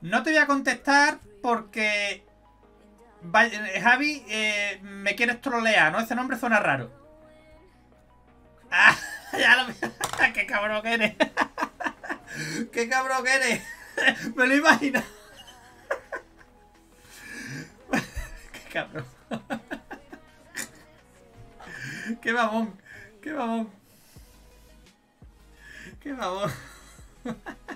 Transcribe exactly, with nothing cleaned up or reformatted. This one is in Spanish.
No te voy a contestar porque... Javi, eh, me quieres trolear, ¿no? Ese nombre suena raro. Ah, ya lo... ¡Qué cabrón que eres! ¡Qué cabrón que eres! Me lo imagino. ¡Qué cabrón! ¡Qué mamón! ¡Qué mamón! ¡Qué mamón!